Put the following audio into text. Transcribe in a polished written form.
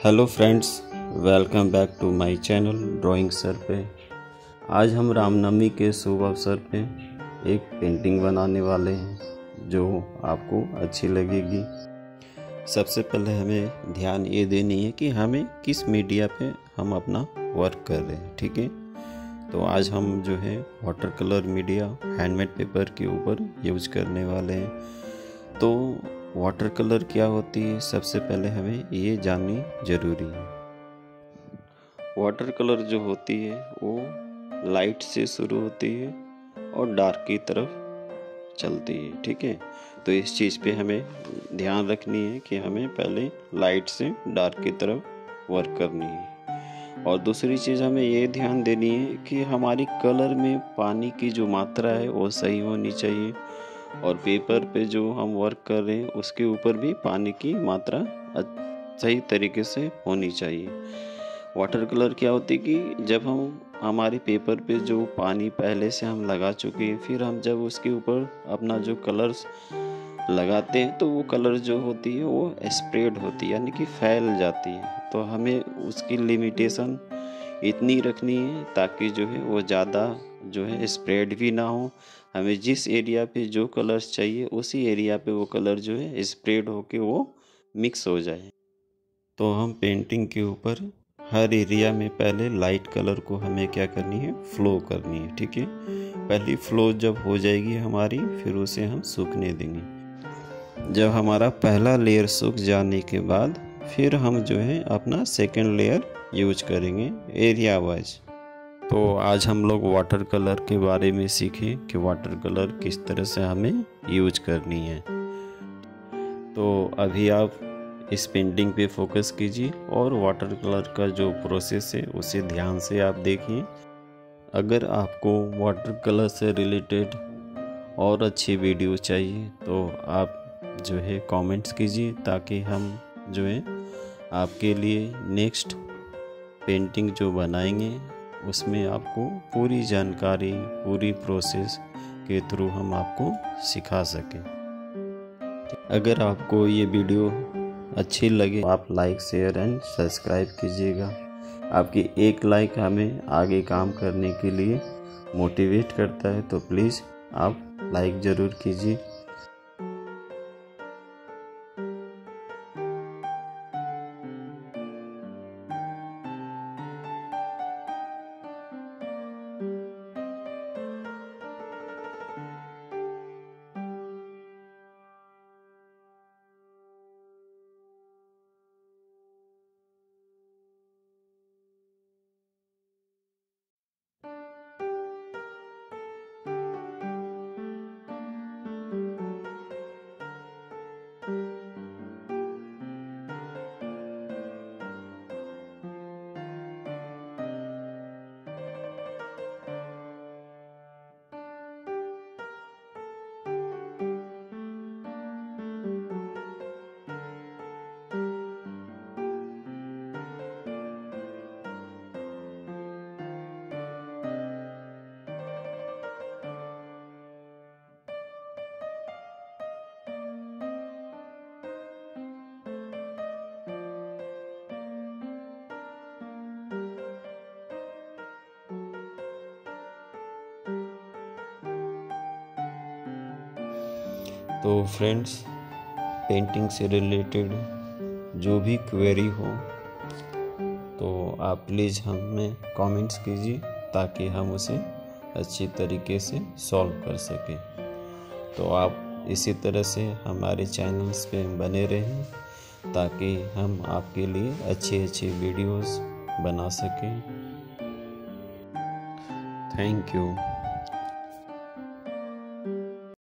Hello friends, welcome back to my channel drawing sir पे। आज हम रामनवमी के शुभ अवसर पे एक पेंटिंग बनाने वाले हैं जो आपको अच्छी लगेगी। सबसे पहले हमें ध्यान ये देनी है कि हमें किस मीडिया पे हम अपना वर्क कर रहे हैं, ठीक है। तो आज हम जो है water colour media handmade paper के ऊपर यूज करने वाले हैं। तो वाटर कलर क्या होती है, सबसे पहले हमें ये जाननी ज़रूरी है। वाटर कलर जो होती है वो लाइट से शुरू होती है और डार्क की तरफ चलती है, ठीक है। तो इस चीज़ पे हमें ध्यान रखनी है कि हमें पहले लाइट से डार्क की तरफ वर्क करनी है। और दूसरी चीज़ हमें ये ध्यान देनी है कि हमारी कलर में पानी की जो मात्रा है वो सही होनी चाहिए, और पेपर पे जो हम वर्क कर रहे हैं उसके ऊपर भी पानी की मात्रा सही तरीके से होनी चाहिए। वाटर कलर क्या होती है कि जब हम हमारे पेपर पे जो पानी पहले से हम लगा चुके हैं, फिर हम जब उसके ऊपर अपना जो कलर्स लगाते हैं तो वो कलर जो होती है वो स्प्रेड होती है, यानी कि फैल जाती है। तो हमें उसकी लिमिटेशन इतनी रखनी है ताकि जो है वो ज़्यादा जो है स्प्रेड भी ना हो। हमें जिस एरिया पे जो कलर्स चाहिए उसी एरिया पे वो कलर जो है स्प्रेड होके वो मिक्स हो जाए। तो हम पेंटिंग के ऊपर हर एरिया में पहले लाइट कलर को हमें क्या करनी है, फ्लो करनी है, ठीक है। पहली फ्लो जब हो जाएगी हमारी, फिर उसे हम सूखने देंगे। जब हमारा पहला लेयर सूख जाने के बाद फिर हम जो है अपना सेकंड लेयर यूज करेंगे एरिया वाइज। तो आज हम लोग वाटर कलर के बारे में सीखें कि वाटर कलर किस तरह से हमें यूज करनी है। तो अभी आप इस पेंटिंग पे फोकस कीजिए और वाटर कलर का जो प्रोसेस है उसे ध्यान से आप देखिए। अगर आपको वाटर कलर से रिलेटेड और अच्छी वीडियो चाहिए तो आप जो है कमेंट्स कीजिए, ताकि हम जो है आपके लिए नेक्स्ट पेंटिंग जो बनाएंगे उसमें आपको पूरी जानकारी, पूरी प्रोसेस के थ्रू हम आपको सिखा सकें। अगर आपको ये वीडियो अच्छी लगे आप लाइक, शेयर एंड सब्सक्राइब कीजिएगा। आपकी एक लाइक हमें आगे काम करने के लिए मोटिवेट करता है, तो प्लीज़ आप लाइक ज़रूर कीजिए। तो फ्रेंड्स, पेंटिंग से रिलेटेड जो भी क्वेरी हो तो आप प्लीज़ हमें कमेंट्स कीजिए, ताकि हम उसे अच्छी तरीके से सॉल्व कर सकें। तो आप इसी तरह से हमारे चैनल्स पे बने रहें, ताकि हम आपके लिए अच्छे अच्छे वीडियोस बना सकें। Thank you.